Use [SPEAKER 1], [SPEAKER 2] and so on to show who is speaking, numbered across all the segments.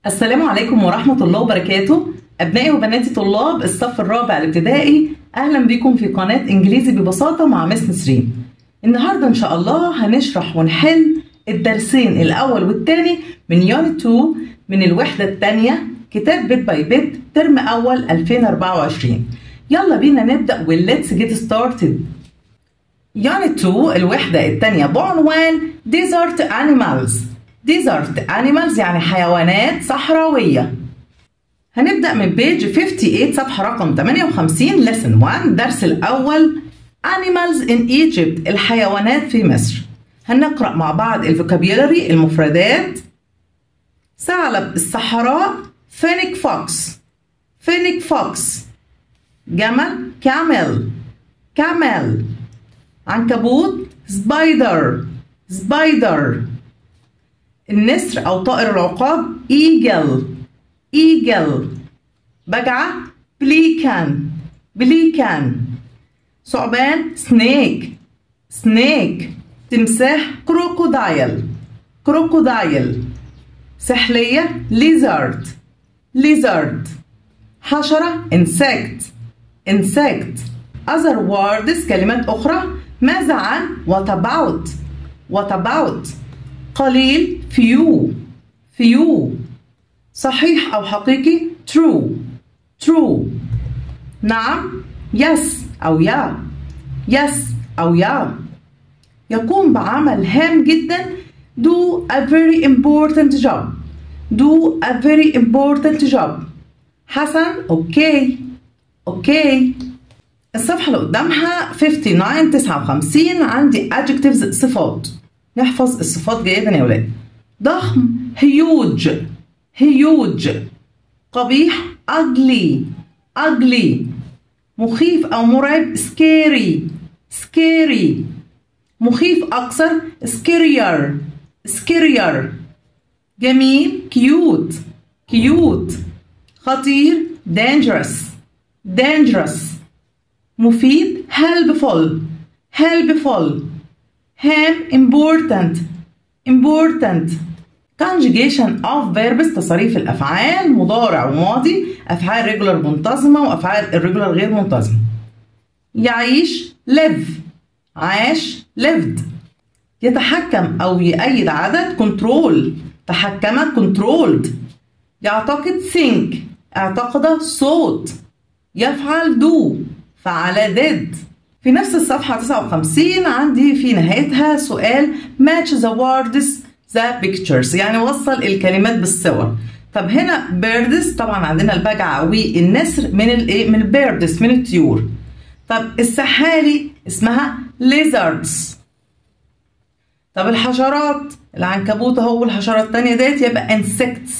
[SPEAKER 1] السلام عليكم ورحمة الله وبركاته. أبنائي وبناتي طلاب الصف الرابع الابتدائي، أهلا بكم في قناة إنجليزي ببساطة مع مس نسرين. النهاردة إن شاء الله هنشرح ونحل الدرسين الأول والثاني من يونت 2 من الوحدة الثانية كتاب بيت باي بيت ترم أول 2024. يلا بينا نبدأ والليتس جيت ستارتد. يونت 2 الوحدة الثانية بعنوان ديزرت أنيمالز. ديزرت أنيمالز يعني حيوانات صحراوية. هنبدأ من بيج 58 صفحة رقم 58 lesson 1 درس الأول Animals in Egypt الحيوانات في مصر. هنقرأ مع بعض الفوكابيولاري المفردات. ثعلب الصحراء فينيك فوكس. فينيك فوكس. جمل كامل. كامل. عنكبوت سبايدر. سبايدر. النسر أو طائر العقاب eagle. eagle. بجعة بليكان. بليكان. ثعبان snake. snake. تمساح كروكودايل. كروكودايل. سحلية lizard. lizard. حشرة insect. insect. other words كلمات أخرى. ماذا عن what about. what about. قليل few. few. صحيح أو حقيقي true. true. نعم yes أو يا. yes أو يا. يقوم بعمل هام جدا do a very important job. do a very important job. حسن اوكي. اوكي. الصفحة اللي قدامها 59 59 عندي adjectives صفات. نحفظ الصفات جيدا يا ولاد. ضخم huge. huge. قبيح ugly. ugly. مخيف أو مرعب scary. scary. مخيف أكثر scarier. scarier. جميل cute. cute. خطير dangerous. dangerous. مفيد helpful. helpful. هام important. important. conjugation of verbs تصريف الأفعال مضارع وماضي، أفعال regular منتظمة وأفعال irregular غير منتظمة. يعيش live. عاش lived. يتحكم أو يؤيد عدد control. تحكم controlled. يعتقد think. اعتقد صوت. يفعل do. فعل did. في نفس الصفحة 59 عندي في نهايتها سؤال match the words the pictures يعني وصل الكلمات بالصور. طب هنا birds طبعا عندنا البجعة والنسر من الايه؟ من البيردز من الطيور. طب السحالي اسمها lizards. طب الحشرات العنكبوت اهو الحشرة التانية ديت يبقى insects.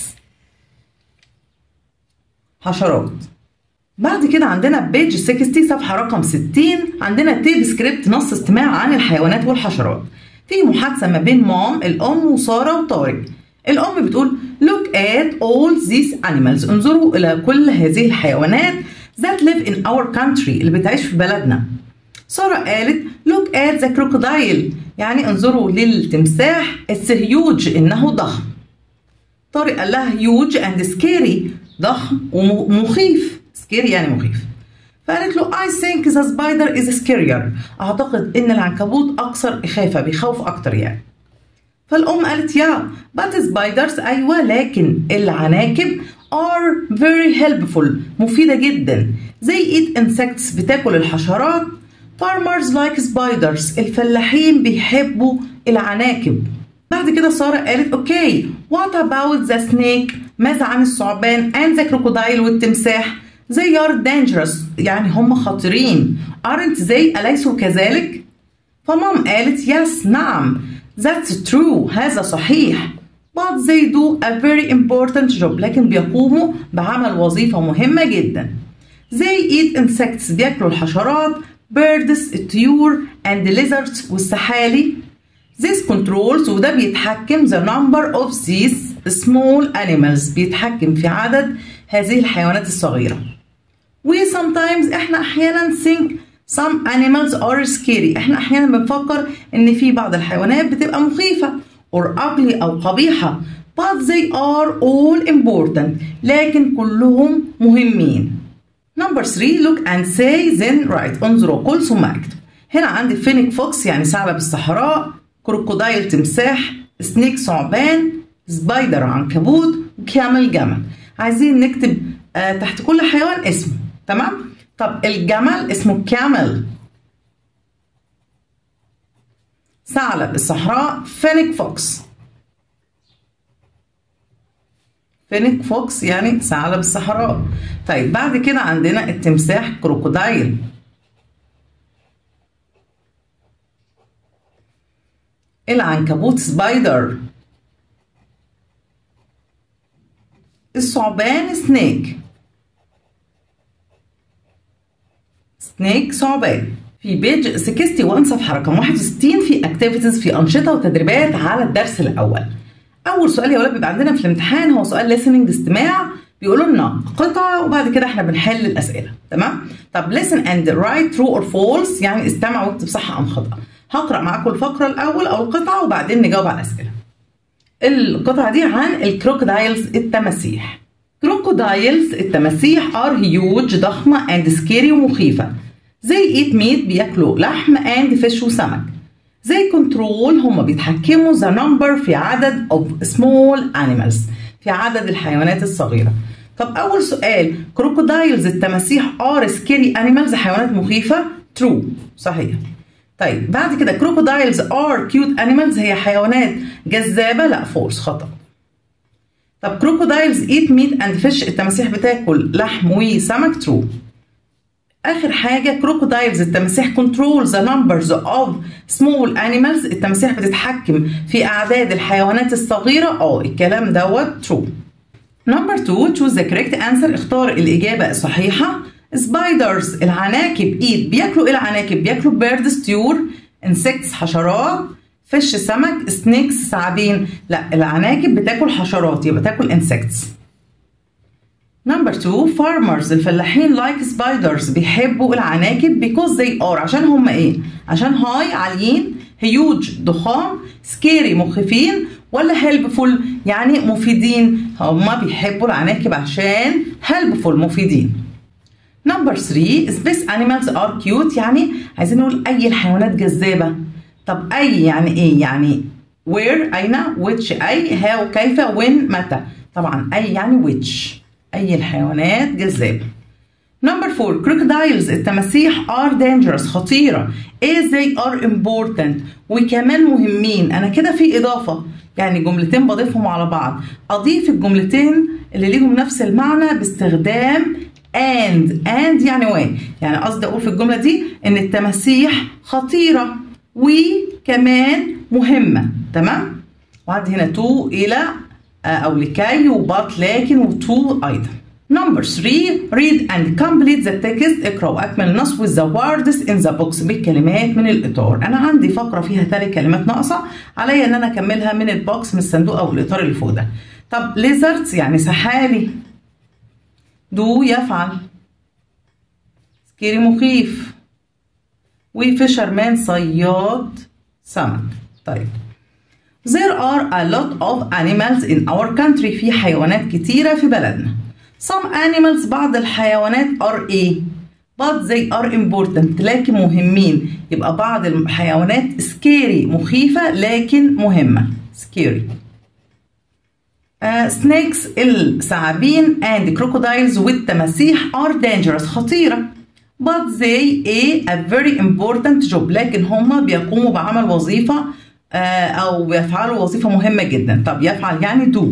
[SPEAKER 1] حشرات. بعد كده عندنا بيج 60 صفحة رقم 60 عندنا تيب سكريبت نص استماع عن الحيوانات والحشرات. في محادثة ما بين مام الأم وسارة وطارق. الأم بتقول look at all these animals انظروا إلى كل هذه الحيوانات that live in our country اللي بتعيش في بلدنا. سارة قالت look at the crocodile يعني انظروا للتمساح it's huge إنه ضخم. طارق قال لها huge and scary ضخم ومخيف. scary يعني مخيف. فقالت له I think the spider is scarier أعتقد إن العنكبوت أكثر إخافة بيخوف أكتر يعني. فالأم قالت يا but spiders أيوة لكن العناكب are very helpful مفيدة جدا. they eat insects بتاكل الحشرات. farmers like spiders الفلاحين بيحبوا العناكب. بعد كده سارة قالت اوكي what about the snake ماذا عن الثعبان and the crocodile والتمساح they are dangerous يعني هم خطيرين. aren't they أليسوا كذلك؟ فمام قالت yes نعم that's true هذا صحيح but they do a very important job لكن بيقوموا بعمل وظيفة مهمة جدا. they eat insects بياكلوا الحشرات birds الطيور and lizards والسحالي. this controls وده بيتحكم the number of these small animals بيتحكم في عدد هذه الحيوانات الصغيرة. we sometimes احنا احيانا think some animals are scary احنا احيانا بنفكر ان في بعض الحيوانات بتبقى مخيفة or ugly او قبيحة but they are all important لكن كلهم مهمين. Number 3 look and say then write. انظر وقل ثم اكتب. هنا عندي فينيك فوكس يعني ثعلب الصحراء، كروكودايل تمساح، سنيك ثعبان، سبايدر عنكبوت، وكامل جمل. عايزين نكتب تحت كل حيوان اسمه، تمام؟ طب الجمل اسمه كامل، ثعلب الصحراء فينيك فوكس. فينيك فوكس يعني ثعلب الصحراء. طيب بعد كده عندنا التمساح كروكودايل، العنكبوت سبايدر، الثعبان سنيك، سنيك ثعبان. في بيج 61 صفحة رقم 61 في اكتيفيتيز، في أنشطة وتدريبات على الدرس الأول. أول سؤال يا ولاد بيبقى عندنا في الامتحان هو سؤال listening استماع، بيقولوا لنا قطعة وبعد كده احنا بنحل الأسئلة، تمام؟ طب listen and write true or false يعني استمع واكتب صح أم خطأ. هقرأ معاكم الفقرة الأول أو القطعة وبعدين نجاوب على الأسئلة. القطعة دي عن الكروكودايلز التماسيح. كروكودايلز التماسيح are huge ضخمة and scary ومخيفة. They eat meat بياكلوا لحم and fish وسمك. They control هم بيتحكموا the number في عدد of small animals في عدد الحيوانات الصغيرة. طب أول سؤال كروكودايلز التماسيح are scary animals حيوانات مخيفة. true صحيح. طيب بعد كده crocodiles are cute animals هي حيوانات جذابة. لا false خطأ. طب crocodiles eat meat and fish التماسيح بتاكل لحم وسمك. true. آخر حاجة crocodiles التماسيح control the numbers of small animals التماسيح بتتحكم في أعداد الحيوانات الصغيرة. الكلام دوت true. Number 2 choose the correct answer اختار الإجابة الصحيحة. spiders العناكب eat بياكلوا العناكب بياكلوا birds طيور، insects حشرات، fish سمك، snakes ثعابين. لا العناكب بتاكل حشرات يبقى تاكل insects. Number 2 farmers الفلاحين like spiders بيحبوا العناكب because they are عشان هم ايه؟ عشان هاي عاليين، huge ضخام، scary مخيفين، ولا helpful يعني مفيدين؟ هم بيحبوا العناكب عشان helpful مفيدين. Number 3 space animals are cute يعني عايزين نقول أي الحيوانات جذابة. طب أي يعني إيه؟ يعني where أين، which أي، how كيف، when متى. طبعا أي يعني which أي الحيوانات جذابة. Number 4 crocodiles التماسيح are dangerous خطيرة. إيه they are important وكمان مهمين. أنا كده في إضافة يعني جملتين بضيفهم على بعض. أضيف الجملتين اللي ليهم نفس المعنى باستخدام and يعني وين. يعني قصدي أقول في الجملة دي إن التماسيح خطيرة وكمان مهمة، تمام؟ وعندي هنا to إلى أو لكي وبات لكن وتو أيضا. Number 3 read and complete the text اقرأ وأكمل النص with the words in the box بالكلمات من الإطار. أنا عندي فقرة فيها 3 كلمات ناقصة عليا إن أنا أكملها من البوكس من الصندوق أو الإطار اللي فوق ده. طب lizards يعني سحالي، دو يفعل، سكيري مخيف، وفيشرمان صياد سمك. طيب there are a lot of animals in our country في حيوانات كتيرة في بلدنا. some animals بعض الحيوانات are a but they are important لكن مهمين. يبقى بعض الحيوانات scary مخيفة لكن مهمة scary. snakes الثعابين and crocodiles والتماسيح are dangerous خطيرة but they a very important job لكن هما بيقوموا بعمل وظيفة أو بيفعلوا وظيفة مهمة جدا. طب يفعل يعني do.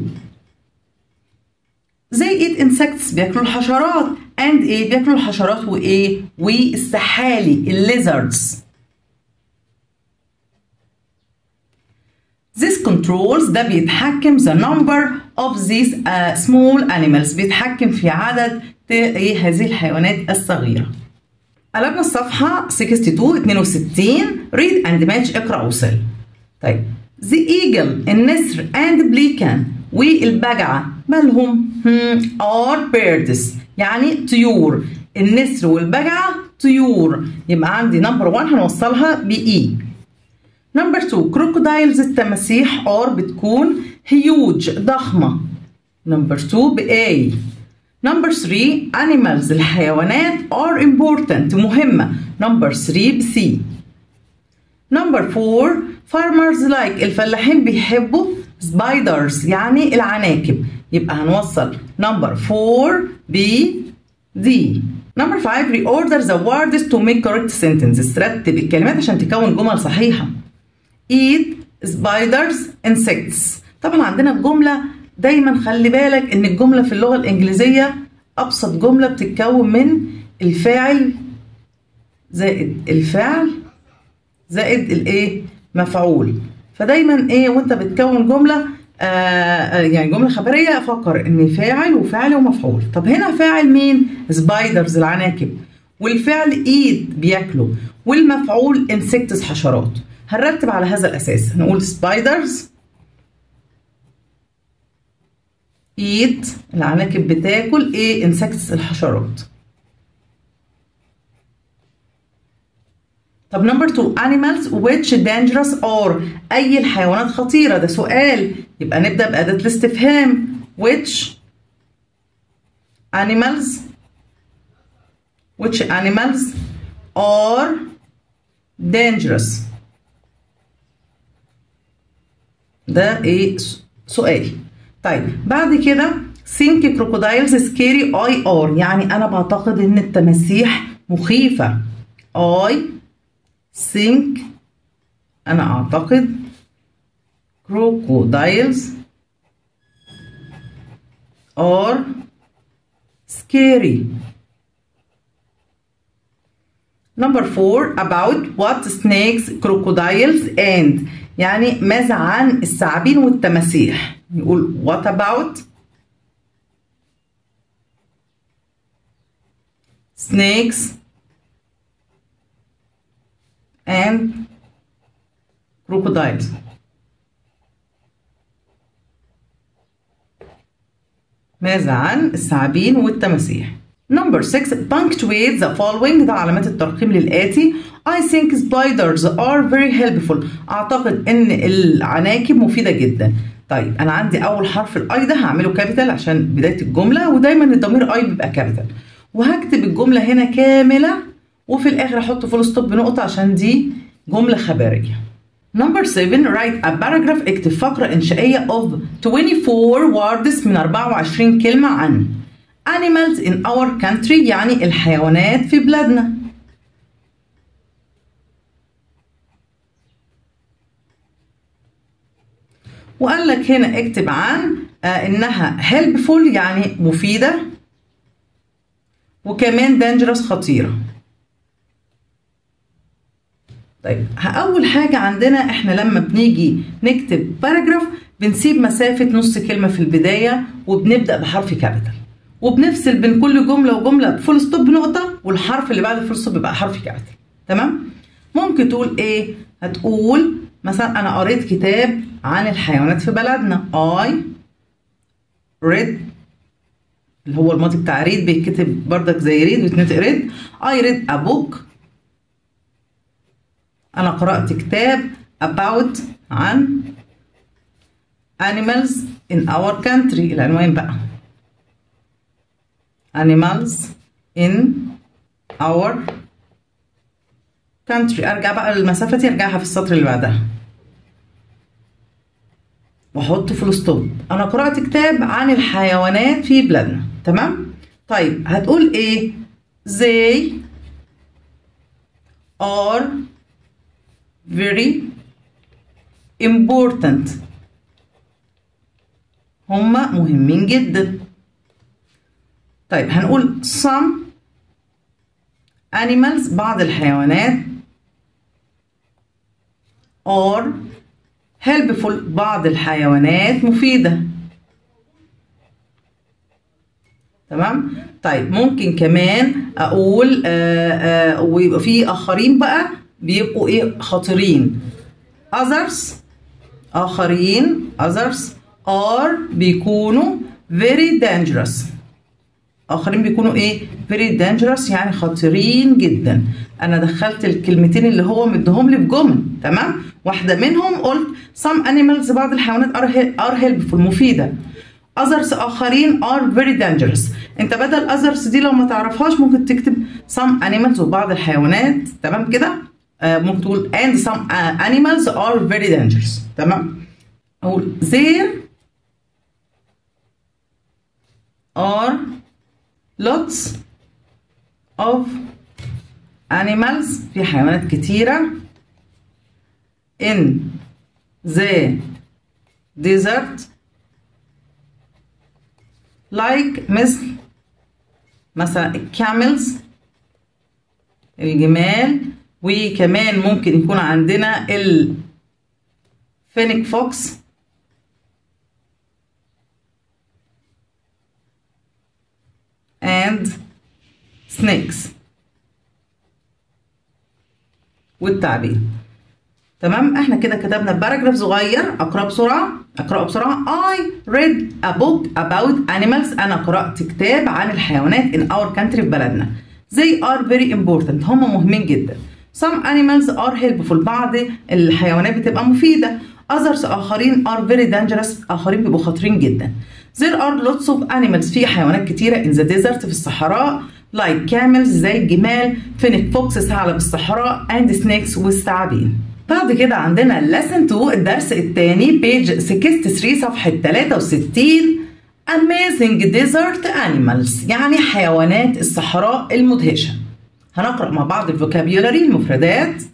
[SPEAKER 1] they eat insects بياكلوا الحشرات and ايه بياكلوا الحشرات وايه والسحالي lizards. this controls ده بيتحكم the number of these small animals بيتحكم في عدد هذه الحيوانات الصغيرة. قلبنا الصفحة 62 read and match اقرأ وصل. طيب the eagle النسر and pelican والبجعة مالهم؟ are birds يعني طيور. النسر والبجعة طيور يبقى عندي number 1 هنوصلها بإي. number 2 crocodiles التماسيح are بتكون huge ضخمة. نمبر 2 ب A. نمبر 3 animals الحيوانات are important مهمة. نمبر 3 ب C. نمبر 4 farmers like الفلاحين بيحبوا spiders يعني العناكب. يبقى هنوصل نمبر 4 ب D. نمبر 5 reorder the words to make correct sentences. رتب الكلمات عشان تكون جمل صحيحة. eat spiders insects. طبعا عندنا الجملة دايما خلي بالك ان الجملة في اللغة الانجليزية ابسط جملة بتتكون من الفاعل زائد الفعل زائد الايه مفعول. فدايما ايه وانت بتكون جملة يعني جملة خبرية افكر ان فاعل وفعل ومفعول. طب هنا فاعل مين؟ سبايدرز العناكب، والفعل ايت بياكلوا، والمفعول انسكتس حشرات. هنرتب على هذا الاساس، هنقول سبايدرز eat العناكب بتاكل ايه insects الحشرات. طب نمبر 2 animals which dangerous are اي الحيوانات خطيرة. ده سؤال يبقى نبدأ بأداة الاستفهام which animals are dangerous. ده ايه سؤال. طيب بعد كده think crocodiles scary I are يعني أنا بعتقد إن التماسيح مخيفة. I think أنا أعتقد crocodiles are scary. Number 4 about what snakes crocodiles and يعني ماذا عن الثعابين والتماسيح. نقول what about snakes and crocodiles. ماذا عن الثعابين والتماسيح. Number 6 punctuate the following. ده علامات الترقيم للآتي. I think spiders are very helpful. أعتقد إن العناكب مفيدة جدا. طيب أنا عندي أول حرف الأي ده هعمله كابيتال عشان بداية الجملة، ودايما الضمير أي بيبقى كابيتال، وهكتب الجملة هنا كاملة وفي الآخر أحط فول ستوب بنقطة عشان دي جملة خبرية. Number 7 write a paragraph. اكتب فقرة إنشائية of 24 words من 24 كلمة عن animals in our country يعني الحيوانات في بلادنا. وقال لك هنا اكتب عن انها helpful يعني مفيدة، وكمان dangerous خطيرة. طيب اول حاجة عندنا احنا لما بنيجي نكتب باراجراف بنسيب مسافة نص كلمة في البداية وبنبدأ بحرف كابيتال، وبنفصل بين كل جملة وجملة بفول ستوب بنقطة، والحرف اللي بعد الفول ستوب يبقى حرف كابيتال. تمام؟ ممكن تقول ايه؟ هتقول مثلا انا قريت كتاب عن الحيوانات في بلدنا. I read اللي هو الماضي بتاع read بيتكتب بردك زي read ويتنطق read. I read a book. أنا قرأت كتاب about عن animals in our country. العنوان بقى animals in our country. أرجع بقى للمسافة دي أرجعها في السطر اللي بعدها وأحط فول ستوب. أنا قرأت كتاب عن الحيوانات في بلادنا. تمام؟ طيب هتقول إيه؟ they are very important. هما مهمين جدا. طيب هنقول some animals بعض الحيوانات are helpful بعض الحيوانات مفيدة. تمام؟ طيب ممكن كمان أقول ويبقى في آخرين بقى بيبقوا إيه خطيرين. others آخرين others are بيكونوا very dangerous. آخرين بيكونوا إيه؟ very dangerous يعني خطيرين جدا. أنا دخلت الكلمتين اللي هو مديهم لي في جمل، تمام؟ واحدة منهم قلت some animals بعض الحيوانات are helpful مفيدة. others آخرين are very dangerous. أنت بدل others دي لو ما تعرفهاش ممكن تكتب some animals وبعض الحيوانات، تمام كده؟ ممكن تقول and some animals are very dangerous، تمام؟ أقول there are lots of animals في حيوانات كتيرة in the desert like مثلا الكاملز الجمال، وكمان ممكن يكون عندنا الفينيك فوكس and snakes والتعبين. تمام، احنا كده كتبنا باراجراف صغير اقراه بسرعه. I read a book about animals. انا قرأت كتاب عن الحيوانات in our country في بلدنا. They are very important. هم مهمين جدا. Some animals are helpful. بعض الحيوانات بتبقى مفيدة. Others آخرين are very dangerous. آخرين بيبقوا خطرين جدا. There are lots of animals. في حيوانات كتيرة in the desert في الصحراء like camels زي الجمال، fennec fox ثعلب الصحراء and snakes والثعابين. بعد كده عندنا lesson 2 الدرس الثاني page 63 صفحة 63 amazing desert animals يعني حيوانات الصحراء المدهشة. هنقرأ مع بعض الفوكابيولاري المفردات.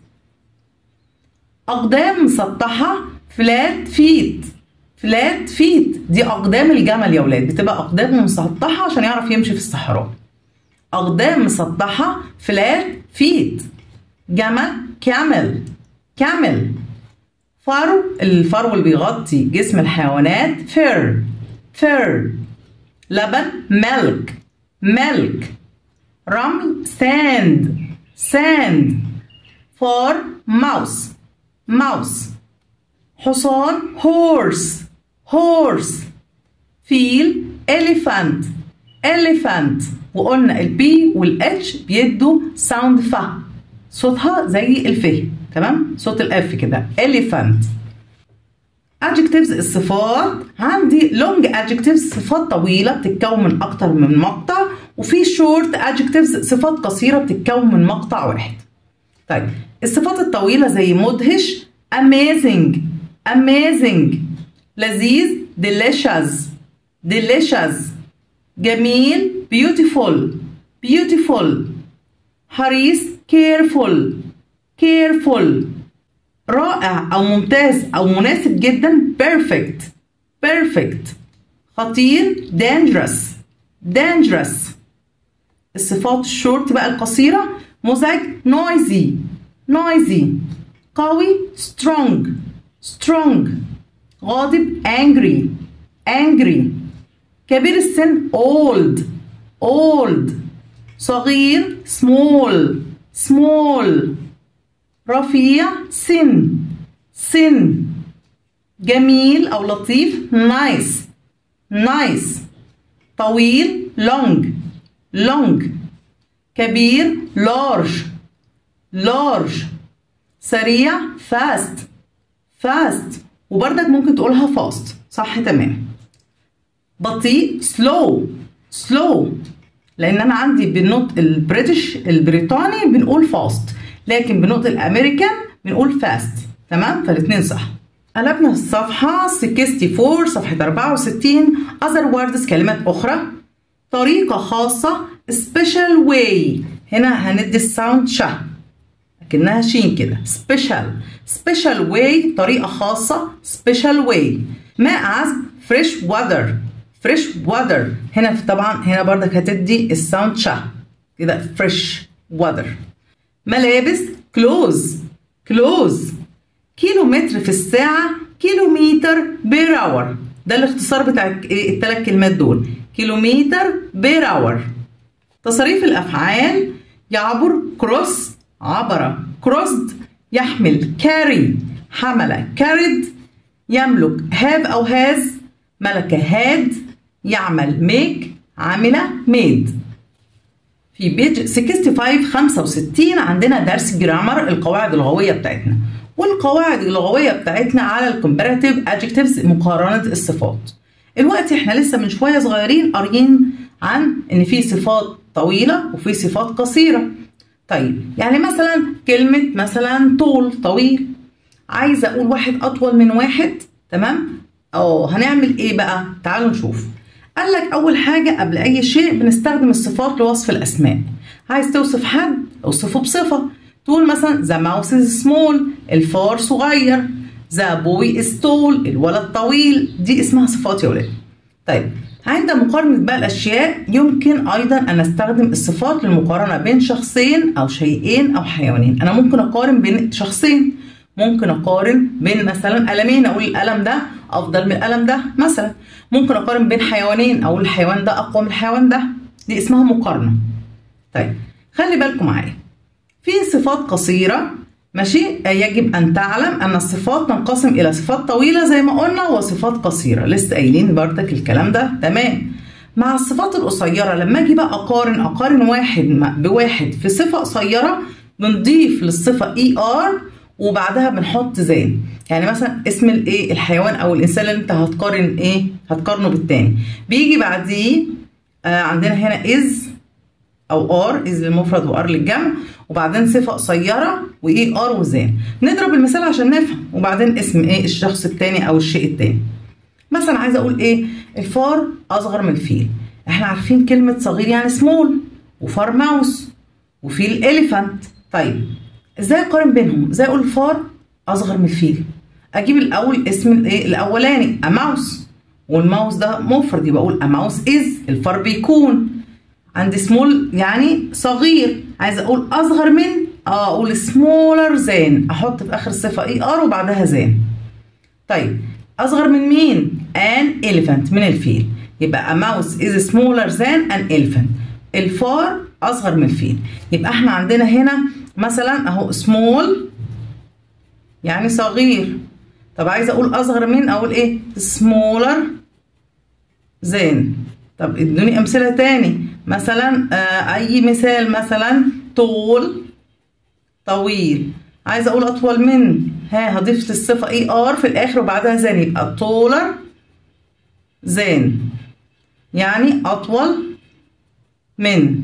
[SPEAKER 1] أقدام مسطحة flat feet دي أقدام الجمل يا ولاد، بتبقى أقدام مسطحة عشان يعرف يمشي في الصحراء. أقدام مسطحة flat feet. جمل camel. الفرو اللي بيغطي جسم الحيوانات fur. لبن milk. رمل sand. فار mouse. حصان horse. فيل elephant. وقلنا البي والاتش بيدوا ساوند صوتها زي الف، تمام؟ صوت الاف كده elephant. adjectives الصفات، عندي long adjectives صفات طويلة بتتكون من أكتر من مقطع، وفي short adjectives صفات قصيرة بتتكون من مقطع واحد. طيب الصفات الطويلة زي مدهش amazing. لذيذ delicious. جميل beautiful. حريص careful. رائع أو ممتاز أو مناسب جدا perfect. خطير dangerous. الصفات الشورت بقى القصيرة مزعج noisy. قوي strong. غاضب angry. كبير السن old. صغير small. رفيع سن. جميل أو لطيف nice. طويل long. كبير large. سريع fast. وبرضك ممكن تقولها fast، صح تمام. بطيء slow. لأن أنا عندي بالنطق البريطاني بنقول fast، لكن بنطق الأمريكان بنقول fast، تمام؟ فالاثنين صح. قلبنا الصفحة 64 صفحة 64 other words كلمات أخرى. طريقة خاصة special way. هنا هندي الساوند شه لكنها شين كده special way طريقة خاصة special way. ماء عذب fresh water. هنا طبعا هنا برضك هتدي الساوند شه كده fresh water. ملابس clothes. كيلومتر في الساعة كيلومتر بير اور، ده الاختصار بتاع الثلاث كلمات دول كيلومتر بير اور. تصريف الأفعال يعبر cross عبر crossed، يحمل carry حمل carried، يملك have أو has ملك had، يعمل make عاملة made. في بيج 65 عندنا درس جرامر القواعد اللغوية بتاعتنا، والقواعد اللغوية بتاعتنا على الكومباراتيف ادجكتيفز مقارنة الصفات. الوقت احنا لسه من شوية صغيرين قاريين عن ان في صفات طويلة وفي صفات قصيرة. طيب يعني مثلا كلمة مثلا طول طويل، عايزة اقول واحد اطول من واحد، تمام؟ هنعمل ايه بقى؟ تعالوا نشوف. قال لك اول حاجة قبل اي شيء بنستخدم الصفات لوصف الاسماء. عايز توصف حد اوصفه بصفة، تقول مثلا the mouse is small، الفار صغير، the boy is tall، الولد طويل. دي اسمها صفات يا ولاد. طيب عند مقارنة بقى الأشياء يمكن أيضا أن أستخدم الصفات للمقارنة بين شخصين أو شيئين أو حيوانين. أنا ممكن أقارن بين شخصين، ممكن أقارن بين مثلا قلمين، أقول القلم ده أفضل من القلم ده مثلا. ممكن أقارن بين حيوانين، أقول الحيوان ده أقوى من الحيوان ده. دي اسمها مقارنة. طيب خلي بالكم معايا، في صفات قصيرة ماشي. يجب أن تعلم أن الصفات تنقسم إلى صفات طويلة زي ما قلنا وصفات قصيرة، لسه قايلين بردك الكلام ده، تمام. مع الصفات القصيرة لما أجي بقى أقارن واحد بواحد في صفة قصيرة، بنضيف للصفة ER وبعدها بنحط زين. يعني مثلا اسم الحيوان أو الإنسان اللي أنت هتقارنه بالتاني، بيجي بعديه عندنا هنا is أو R، is للمفرد وR للجمع، وبعدين صفة قصيرة وR وزين. نضرب المثال عشان نفهم، وبعدين اسم الشخص التاني أو الشيء التاني. مثلا عايزة أقول الفار أصغر من الفيل. احنا عارفين كلمة صغير يعني small، وفار ماوس، وفيل إليفانت. طيب ازاي أقارن بينهم؟ ازاي أقول الفار أصغر من الفيل؟ أجيب الأول اسم الأولاني أماوس، والماوس ده مفرد يبقى أقول أماوس is، الفار بيكون. عندي سمول يعني صغير، عايزه اقول اصغر من اقول سمولر زين، احط في اخر الصفه ER وبعدها زين. طيب اصغر من مين؟ ان elephant، من الفيل. يبقى a mouse is smaller than an elephant، الفار اصغر من الفيل. يبقى احنا عندنا هنا مثلا اهو small يعني صغير. طب عايزه اقول اصغر من، اقول smaller than. طب ادوني امثله تاني، مثلا اي مثال، مثلا طول طويل. عايزه اقول اطول من، هضيف الصفه ER في الاخر وبعدها زين، يبقى taller than يعني اطول من.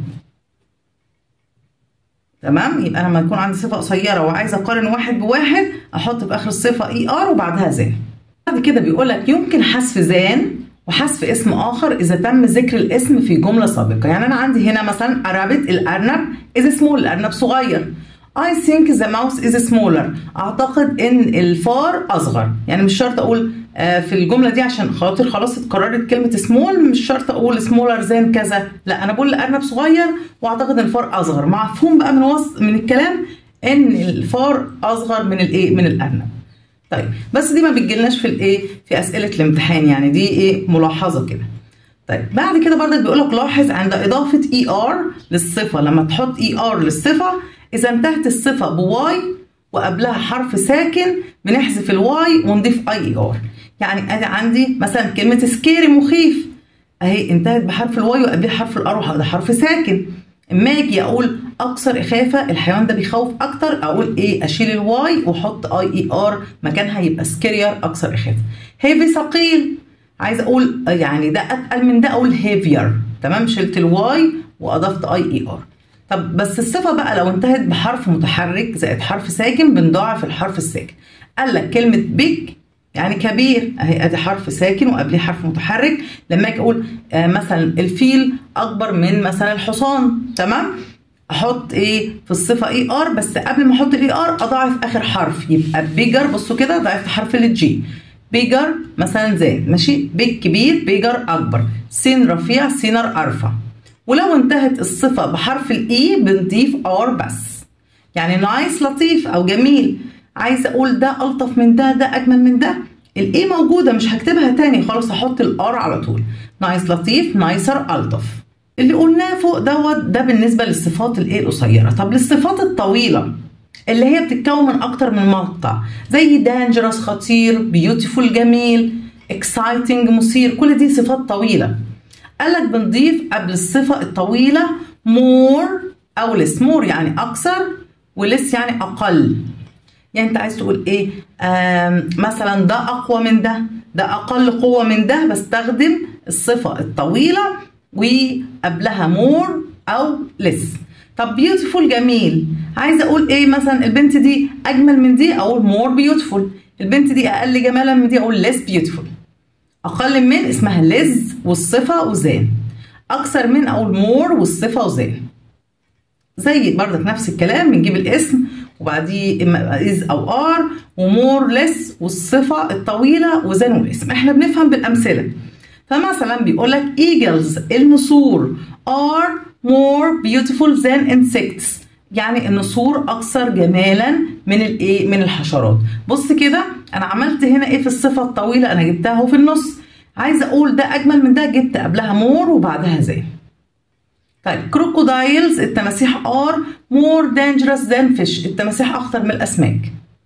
[SPEAKER 1] تمام. يبقى لما يكون عندي صفه قصيره وعايزه اقارن واحد بواحد، احط في اخر الصفه ER وبعدها زين. بعد كده بيقول لك يمكن حذف زين وحذف اسم آخر إذا تم ذكر الاسم في جملة سابقة. يعني أنا عندي هنا مثلا rabbit، الأرنب is small، الأرنب صغير. I think the mouse is smaller، أعتقد إن الفار أصغر. يعني مش شرط أقول في الجملة دي عشان خاطر خلاص اتكررت كلمة small، مش شرط أقول smaller than كذا، لا أنا بقول الأرنب صغير وأعتقد إن الفار أصغر. مفهوم بقى من الكلام إن الفار أصغر من الأرنب. طيب بس دي ما بتجيلناش في اسئله الامتحان، يعني دي ملاحظه كده. طيب بعد كده برضك بيقول لك لاحظ عند اضافه ER للصفه، لما تحط ER للصفه اذا انتهت الصفه بواي وقبلها حرف ساكن بنحذف الواي ونضيف IER. يعني ادي عندي مثلا كلمه سكيري مخيف، اهي انتهت بحرف الواي وقبلها حرف الار وده حرف ساكن. اما اجي اقول اكثر اخافه، الحيوان ده بيخوف اكتر، اقول اشيل الواي واحط IER مكانها، يبقى سكيرير اكثر اخافه. هيفي ثقيل، عايزه اقول يعني ده اتقل من ده، اقول هيفير. تمام، شلت الواي واضفت IER. طب بس الصفه بقى لو انتهت بحرف متحرك زائد حرف ساكن بنضاعف الحرف الساكن. قال لك كلمه بيج يعني كبير، اهي ادي حرف ساكن وقبليه حرف متحرك. لما اجي اقول مثلا الفيل اكبر من مثلا الحصان، تمام، احط في الصفه ER، بس قبل ما احط ER اضاعف اخر حرف، يبقى بيجر. بصوا كده ضعفت حرف الجي، بيجر مثلا زين، ماشي. بيج كبير، بيجر اكبر، سين رفيع، سينر ارفع. ولو انتهت الصفه بحرف الإي بنضيف R بس. يعني نايس لطيف او جميل، عايزه اقول ده الطف من ده، ده اجمل من ده، الاي موجوده مش هكتبها تاني خلاص، احط الار على طول. نايس لطيف، نايسر الطف. اللي قلناه فوق ده بالنسبه للصفات القصيره. طب للصفات الطويله اللي هي بتتكون من اكتر من مقطع، زي دانجرس خطير، بيوتيفول جميل، اكسايتنج مثير، كل دي صفات طويله. قال لك بنضيف قبل الصفة الطويلة more أو less. more يعني أكثر ولس يعني أقل. يعني أنت عايز تقول إيه؟ مثلا ده أقوى من ده، ده أقل قوة من ده، بستخدم الصفة الطويلة وقبلها more أو less. طب beautiful جميل، عايزة أقول إيه؟ مثلا البنت دي أجمل من دي أقول more beautiful، البنت دي أقل جمالا من دي أقول less beautiful. أقل من اسمها less والصفة وزان، أكثر من أقول more والصفة وزان. زي برضك نفس الكلام، بنجيب الاسم وبعديه اما is او are ومور less والصفه الطويله وزان والاسم. احنا بنفهم بالامثله. فمثلا بيقول لك eagles النسور are more beautiful than insects، يعني النسور اكثر جمالا من الايه؟ من الحشرات. بص كده انا عملت هنا ايه في الصفه الطويله؟ انا جبتها اهو في النص. عايزه اقول ده اجمل من ده، جبت قبلها more وبعدها زان. طيب crocodiles التماسيح are more dangerous than fish، التماسيح أخطر من الأسماك.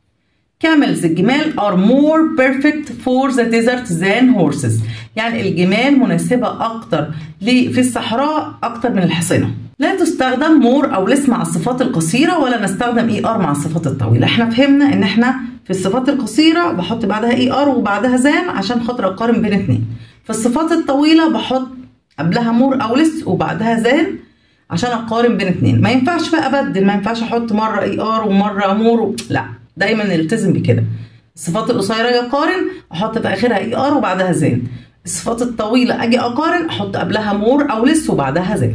[SPEAKER 1] camels الجمال are more perfect for the desert than horses، يعني الجمال مناسبة أكتر في الصحراء أكتر من الحصينة. لا تستخدم more أو less مع الصفات القصيرة، ولا نستخدم er مع الصفات الطويلة. احنا فهمنا إن احنا في الصفات القصيرة بحط بعدها er وبعدها زان عشان خاطر أقارن بين اتنين. في الصفات الطويلة بحط قبلها مور او لس وبعدها زان عشان اقارن بين اتنين. ما ينفعش بقى ابدل، ما ينفعش احط مره اي ار ومره مور لا، دايما نلتزم بكده. الصفات القصيره اجي اقارن احط في اخرها اي ار وبعدها زان. الصفات الطويله اجي اقارن احط قبلها مور او لس وبعدها زان.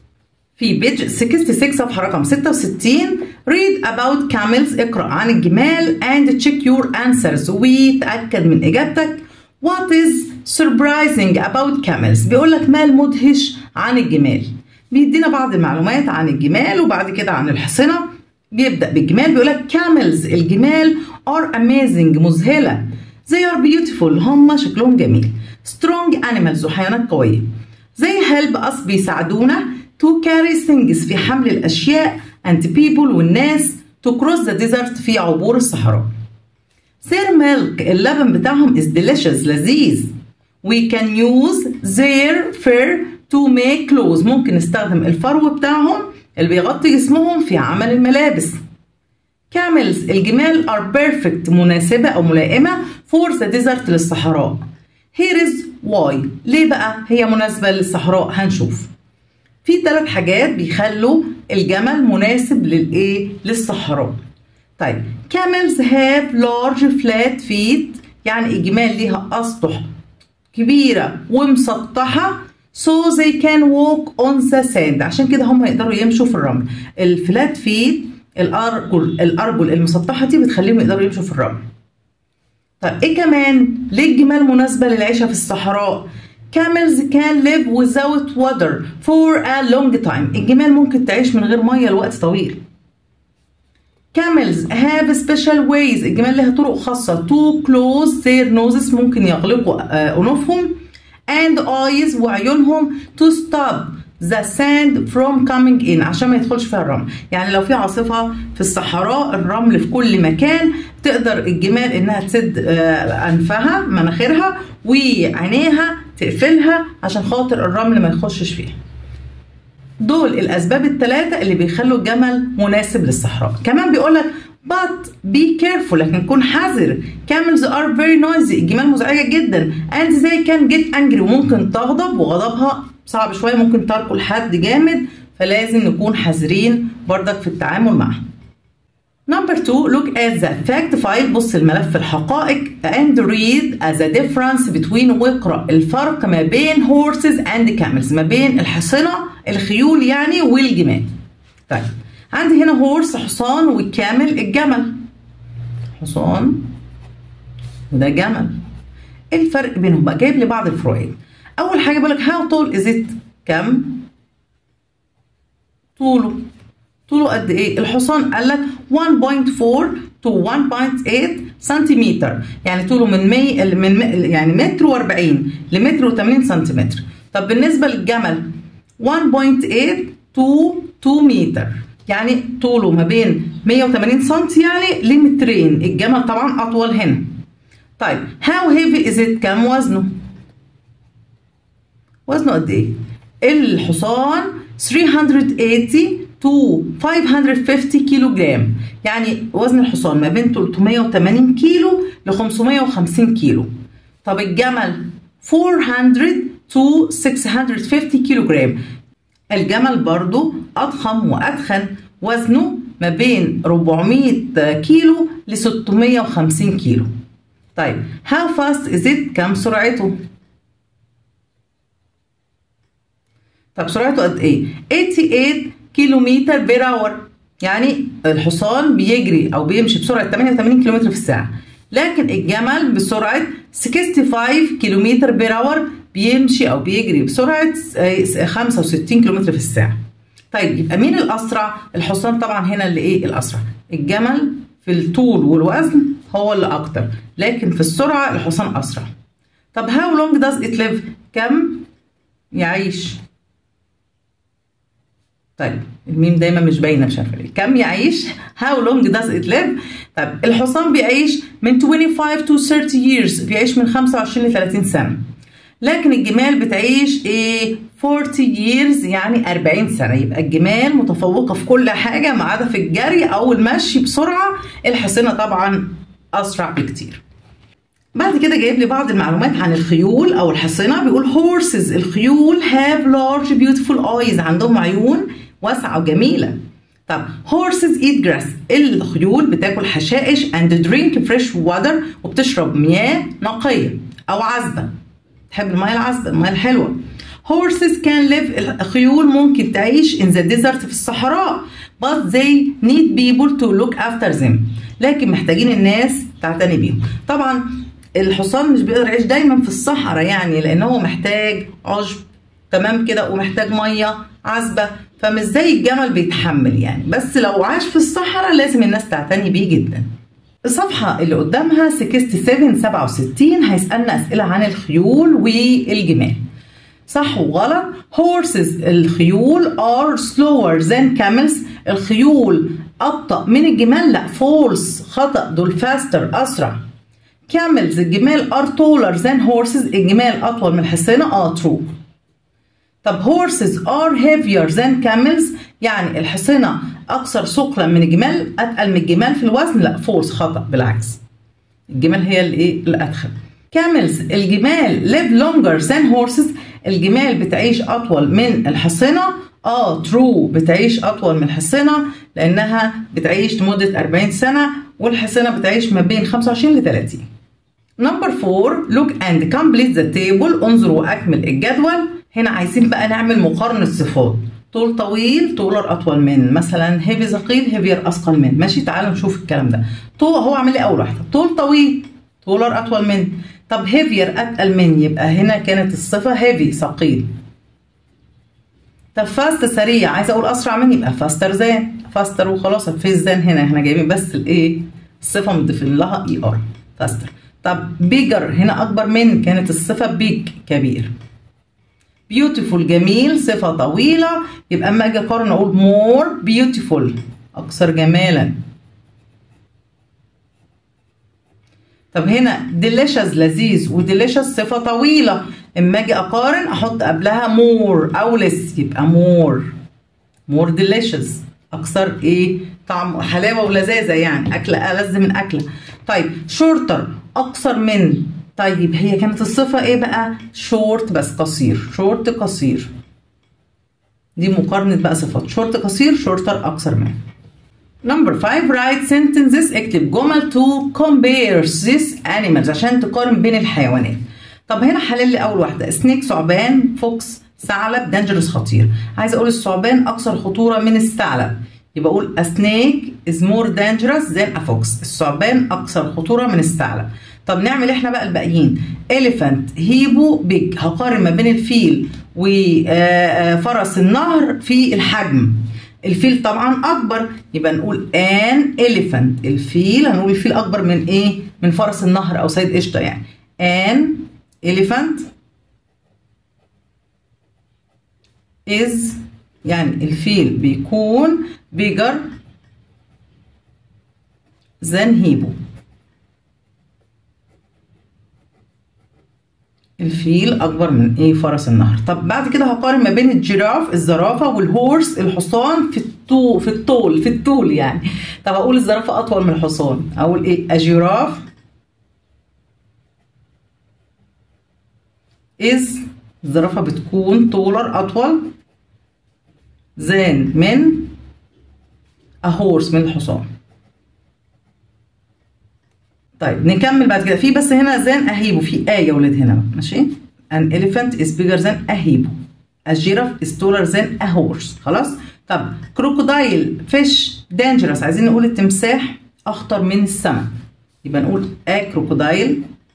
[SPEAKER 1] في بيج 66 صفحه رقم 66 read about camels، اقرا عن الجمال and check your answers، وتاكد من اجابتك. what is surprising about camels، بيقول لك ما المدهش عن الجمال. بيدينا بعض المعلومات عن الجمال وبعد كده عن الحصنه. بيبدا بالجمال، بيقول لك camels الجمال are amazing مذهله، they are beautiful هم شكلهم جميل، strong animals وحيوانات قويه، they help us بيساعدونا to carry things في حمل الاشياء and people والناس to cross the desert في عبور الصحراء. their milk اللبن بتاعهم is delicious لذيذ. we can use their fur to make clothes، ممكن نستخدم الفرو بتاعهم اللي بيغطي جسمهم في عمل الملابس. camels الجمال are perfect مناسبة أو ملائمة for the desert للصحراء. here is why، ليه بقى هي مناسبة للصحراء؟ هنشوف. في 3 حاجات بيخلوا الجمل مناسب للإيه؟ للصحراء. طيب camels have large flat feet، يعني الجمال ليها أسطح كبيرة ومسطحة so they can walk on the sand، عشان كده هم يقدروا يمشوا في الرمل. الفلات فيت الأرجل المسطحة دي بتخليهم يقدروا يمشوا في الرمل. طيب إيه كمان؟ ليه الجمال مناسبة للعيشة في الصحراء؟ camels can live without water for a long time، الجمال ممكن تعيش من غير مية لوقت طويل. camels have special ways، الجمال لها طرق خاصة to close their noses، ممكن يغلقوا أنوفهم and eyes وعيونهم to stop the sand from coming in، عشان ما يدخلش فيها الرمل. يعني لو في عاصفة في الصحراء الرمل في كل مكان، تقدر الجمال انها تسد انفها مناخيرها وعينيها تقفلها عشان خاطر الرمل ما يخشش فيها. دول الاسباب ال3 اللي بيخلوا الجمل مناسب للصحراء. كمان بيقولك but be careful، لكن كن حذر. camels are very noisy، الجمال مزعجة جدا and they can get angry، وممكن تغضب وغضبها صعب شوية، ممكن تركل حد جامد، فلازم نكون حذرين بردك في التعامل معها. Number 2 look at the fact file، بص الملف الحقائق and read the difference between، واقرأ الفرق ما بين horses and camels، ما بين الحصنة الخيول يعني والجمال. طيب عندي هنا horse حصان والكامل الجمل، حصان وده جمل. ايه الفرق بينهم بقى؟ جايب لي بعض الفروقات. اول حاجه بيقول لك how tall is it، كم طوله قد ايه؟ الحصان قال لك 1.4 to 1.8 سنتيمتر، يعني طوله من يعني متر و40 لمتر و80 سنتيمتر. طب بالنسبه للجمل 1.8 to 2 متر، يعني طوله ما بين 180 سم يعني لمترين. الجمل طبعا اطول هنا. طيب how heavy is it، كم وزنه؟ وزنه قد ايه؟ الحصان 380 to 550 كيلو جرام، يعني وزن الحصان ما بين 380 كيلو ل 550 كيلو. طب الجمل 400 to 650 كيلو جرام، الجمل برضو أضخم وأدخن، وزنه ما بين 400 كيلو ل 650 كيلو. طيب how fast is it؟ كم سرعته؟ طب سرعته قد ايه؟ 88 كيلومتر بير اور، يعني الحصان بيجري او بيمشي بسرعه 88 كيلومتر في الساعه، لكن الجمل بسرعه 65 كيلومتر بير اور، بيمشي او بيجري بسرعه 65 كيلومتر في الساعه. طيب يبقى مين الاسرع؟ الحصان طبعا هنا اللي ايه الاسرع. الجمل في الطول والوزن هو اللي اكتر، لكن في السرعه الحصان اسرع. طب how long does it live؟ كم يعيش؟ طيب الميم دايما مش باينه، مش عارفه ليه. كم يعيش؟ how long does it live؟ طيب الحصان بيعيش من 25 to 30 years، بيعيش من 25 ل 30 سنه، لكن الجمال بتعيش ايه 40 years، يعني 40 سنه. يبقى الجمال متفوقه في كل حاجه ما عدا في الجري او المشي بسرعه، الحصينه طبعا اسرع بكتير. بعد كده جايب لي بعض المعلومات عن الخيول او الحصينه. بيقول horses، الخيول have large beautiful eyes، عندهم عيون واسعه وجميله. طب horses eat grass، الخيول بتاكل حشائش and drink fresh water، وبتشرب مياه نقيه او عذبه، تحب المياه العذبه، المياه الحلوه. horses can live، الخيول ممكن تعيش in the desert، في الصحراء، but they need people to look after them، لكن محتاجين الناس تعتني بيهم. طبعا الحصان مش بيقدر يعيش دايما في الصحراء، يعني لان هو محتاج عشب تمام كده، ومحتاج ميه عذبه، فمش زي الجمل بيتحمل يعني، بس لو عاش في الصحراء لازم الناس تعتني بيه جدا. الصفحه اللي قدامها 67 هيسالنا اسئله عن الخيول والجمال، صح وغلط. horses، الخيول are slower than camels، الخيول ابطأ من الجمال، لا false، خطأ، دول faster، اسرع. camels، الجمال are taller than horses، الجمال اطول من الحصينه، true. طب horses are heavier than camels، يعني الحصينه اكثر ثقلا من الجمال، اتقل من الجمال في الوزن، لا false، خطأ، بالعكس الجمال هي الايه الادخل. camels، الجمال live longer than horses، الجمال بتعيش اطول من الحصينه، true، بتعيش اطول من الحصينه لانها بتعيش لمده 40 سنه، والحصينه بتعيش ما بين 25 ل 30. نمبر 4 look and complete the table، انظر واكمل الجدول. هنا عايزين بقى نعمل مقارنه صفات، طول طويل، تولر اطول من، مثلا هيفي ثقيل، هيفير اثقل من، ماشي. تعالوا نشوف الكلام ده. طول هو عامل لي اول واحده طول طويل، تولر اطول من. طب هيفير اتقل من، يبقى هنا كانت الصفه هيفي ثقيل. طب فاست سريع، عايزه اقول اسرع من، يبقى فاستر ذان، فاستر وخلاص. في ذان هنا احنا جايبين بس الايه الصفه مضيفين لها ER، فاستر. طب بيجر، هنا اكبر من، كانت الصفه بيج، كبير. بيوتيفول، جميل، صفه طويله، يبقى اما اجي اقارن اقول مور بيوتيفول، اكثر جمالا. طب هنا ديليشس، لذيذ، وديليشس صفه طويله، اما اجي اقارن احط قبلها مور او لس، يبقى مور ديليشس، اكثر ايه طعم، حلاوه ولذاذه، يعني اكله ألذ من اكله. طيب شورتر، اقصر من. طيب هي كانت الصفه ايه بقى؟ شورت بس قصير، شورت قصير، دي مقارنه بقى صفات، شورت قصير، شورتر اقصر من. نمبر 5 write sentences، اكتب جمل to compare these animals، عشان تقارن بين الحيوانات. طب هنا حلل لي اول واحده، سنيك ثعبان، فوكس ثعلب، دانجرس خطير. عايزه اقول الثعبان اكثر خطوره من الثعلب، يبقى اقول a snake is more dangerous than a fox، الثعبان اكثر خطوره من الثعلب. طب نعمل احنا بقى الباقيين، elephant، هيبو، بيج، هقارن ما بين الفيل وفرس النهر في الحجم. الفيل طبعا اكبر، يبقى نقول an elephant، الفيل، هنقول الفيل اكبر من ايه؟ من فرس النهر او سيد قشطه، يعني an elephant is، يعني الفيل بيكون bigger than هيبو، الفيل اكبر من ايه؟ فرس النهر. طب بعد كده هقارن ما بين الجيراف الزرافه والهورس الحصان في الطول يعني. طب اقول الزرافه اطول من الحصان، اقول ايه؟ الجيراف الزرافه بتكون طولر اطول than من هورس من الحصان. طيب نكمل بعد كده. في بس هنا than a hippo، في يا ولاد هنا ماشي. an elephant is bigger than a hippo. a giraffe is taller than a horse. خلاص. طب crocodile fish dangerous، عايزين نقول التمساح اخطر من السمك، يبقى نقول a crocodile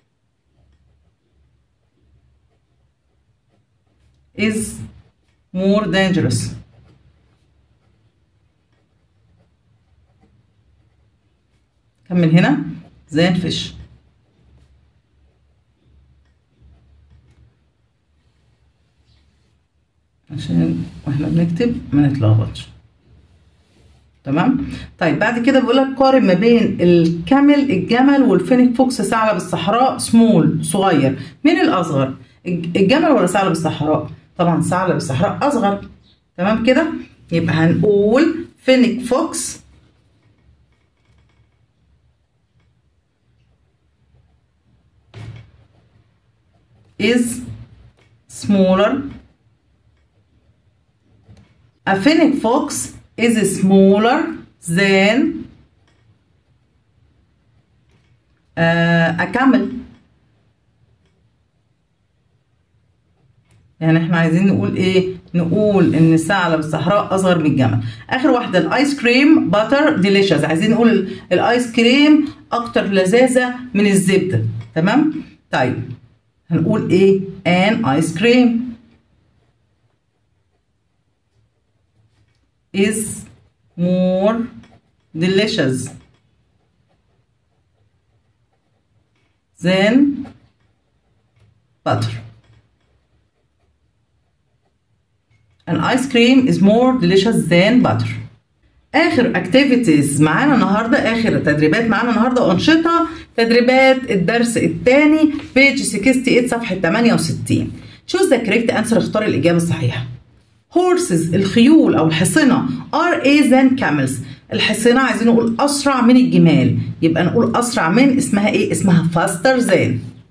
[SPEAKER 1] is more dangerous. كمل هنا than fish. عشان واحنا بنكتب ما نتلخبطش. تمام. طيب بعد كده بيقول لك قارن ما بين الكامل الجمل والفينيك فوكس ثعلب الصحراء سمول صغير. مين الاصغر؟ الجمل ولا ثعلب الصحراء؟ طبعا ثعلب الصحراء اصغر. تمام كده. يبقى هنقول فينيك فوكس is smaller. A fennec fox is smaller than a camel. يعني احنا عايزين نقول ايه؟ نقول ان ثعلب الصحراء اصغر من الجمل. اخر واحده الايس كريم باتر ديليشس، عايزين نقول الايس كريم اكتر لذاذه من الزبده. تمام. طيب هنقول ايه؟ an ice cream is more delicious than butter. an ice cream is more delicious than butter. اخر activities معانا النهارده، اخر تدريبات معانا النهارده، انشطه تدريبات الدرس الثاني بيج 68 صفحه 68. choose the correct answer، اختار الاجابه الصحيحه. horses الخيول او الحصنه are a than camels. الحصنه عايزين نقول اسرع من الجمال، يبقى نقول اسرع من اسمها ايه؟ اسمها faster than.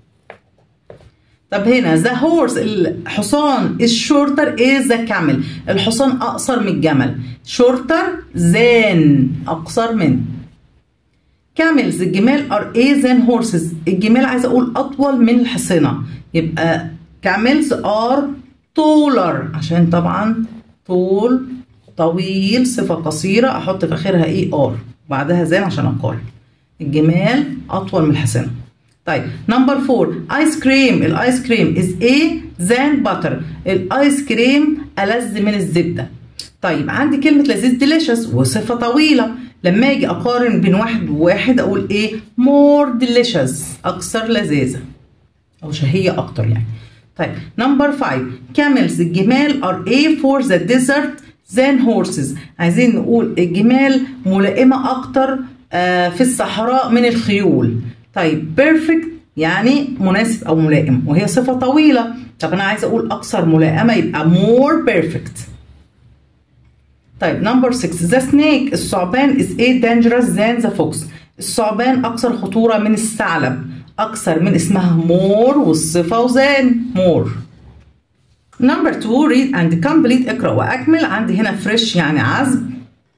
[SPEAKER 1] طب هنا the horse الحصان is shorter is the camel. الحصان اقصر من الجمل. shorter than اقصر من. camels الجمال are a than horses. الجمال عايزه اقول اطول من الحصنه، يبقى camels are taller عشان طبعا طول طويل صفه قصيره احط في اخرها ايه؟ ار بعدها than عشان اقارن. الجمال اطول من الحصنه. طيب نمبر 4 ايس كريم. الايس كريم از ايه ذان باتر. الايس كريم ألذ من الزبده. طيب عندي كلمه لذيذ ديليشس وصفه طويله، لما اجي اقارن بين واحد وواحد اقول ايه؟ مور ديليشس اكثر لذاذه او شهيه اكتر يعني. طيب نمبر 5 camels الجمال are a for the desert than horses. عايزين نقول الجمال ملائمه اكتر في الصحراء من الخيول. طيب بيرفكت يعني مناسب او ملائم وهي صفه طويله. طب انا عايزه اقول اكثر ملائمه يبقى more perfect. طيب نمبر 6 the snake الثعبان is a dangerous than the fox. الثعبان اكثر خطوره من الثعلب، اكثر من اسمها more والصفه وزان more. نمبر 2 read and complete اقرا واكمل. عندي هنا fresh يعني عذب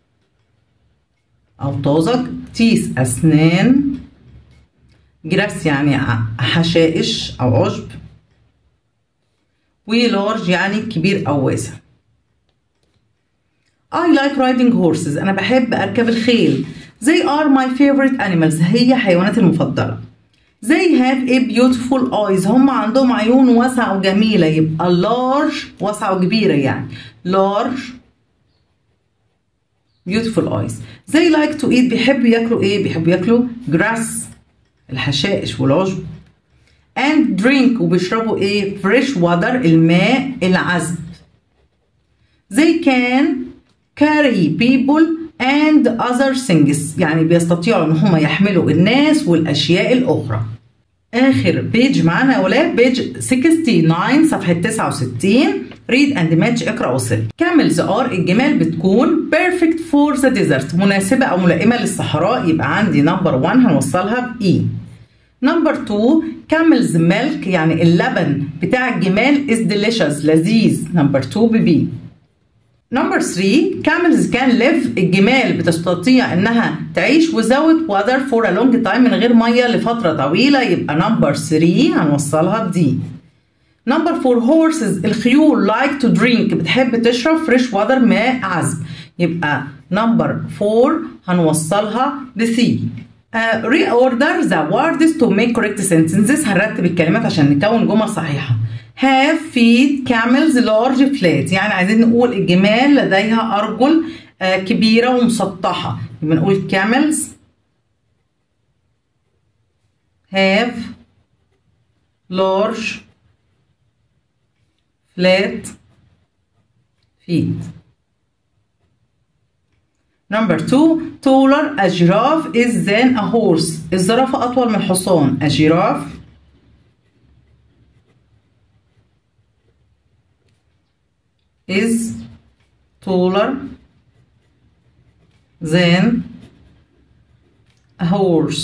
[SPEAKER 1] او طازج، teeth اسنان، جراس يعني حشائش او عشب، ولارج يعني كبير او واسع. I like riding horses انا بحب اركب الخيل. They are my favorite animals هي حيواناتي المفضله. They have a beautiful eyes هم عندهم عيون واسعه وجميله، يبقى large واسعه وكبيره يعني large beautiful eyes. They like to eat بيحبوا ياكلوا ايه؟ بيحبوا ياكلوا grass الحشائش والعشب and drink وبيشربوا ايه؟ fresh water الماء العذب. They can carry people and other things يعني بيستطيعوا ان هم يحملوا الناس والاشياء الاخرى. آخر بيج معانا يا ولاد بيج 69 صفحة 69. read and match اقرأ وصل. camels are الجمال بتكون perfect for the desert مناسبة أو ملائمة للصحراء، يبقى عندي نمبر 1 هنوصلها ب E. نمبر 2 camels milk يعني اللبن بتاع الجمال is delicious لذيذ، نمبر 2 ب B. نمبر 3 camels can live الجمال بتستطيع انها تعيش without water for a long time من غير ميه لفتره طويله، يبقى نمبر 3 هنوصلها ب D. نمبر 4 horses الخيول like to drink بتحب تشرب fresh water ماء عذب، يبقى نمبر 4 هنوصلها ب C. reorder the words to make correct sentences هنرتب الكلمات عشان نكون جمل صحيحه. have feet camels large flat يعني عايزين نقول الجمال لديها أرجل كبيرة ومسطحة، يبقى نقول camels have large flat feet. Number 2 taller a giraffe is than a horse الزرافة أطول من الحصان. a giraffe is taller than a horse.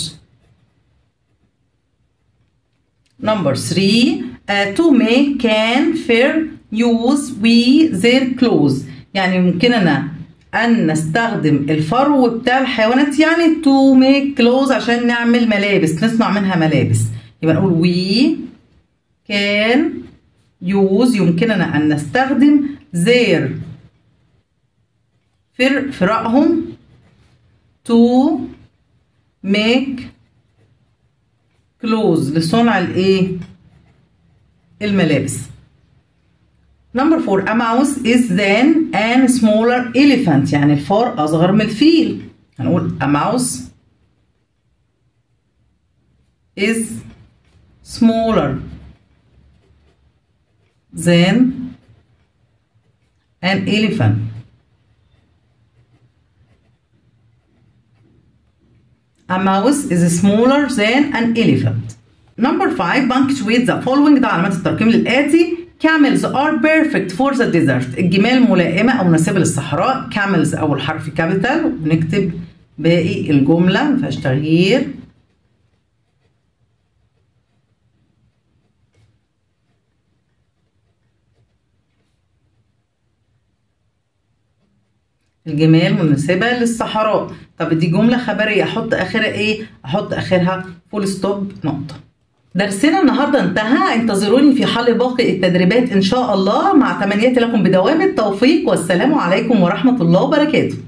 [SPEAKER 1] Number 3 to make can fair use we their clothes يعني يمكننا أن نستخدم الفرو بتاع الحيوانات، يعني to make clothes عشان نعمل ملابس نصنع منها ملابس، يبقى نقول we can use يمكننا أن نستخدم their فرقهم to make clothes لصنع الايه الملابس. نمبر 4 a mouse is than an smaller elephant يعني الفار أصغر من الفيل، هنقول a mouse is smaller than an elephant. A mouse is smaller than an elephant. Number 5 punctuate the following ده علامات الترقيم للآتي. camels are perfect for the desert الجمال ملائمة أو مناسبة للصحراء. camels أول حرف كابيتال ونكتب باقي الجملة مفيهاش تغيير. الجمال مناسبة للصحراء. طب دي جملة خبرية احط اخرها ايه؟ احط اخرها فول ستوب نقطة. درسنا النهارده انتهى، انتظروني في حل باقي التدريبات ان شاء الله، مع تمنياتي لكم بدوام التوفيق، والسلام عليكم ورحمة الله وبركاته.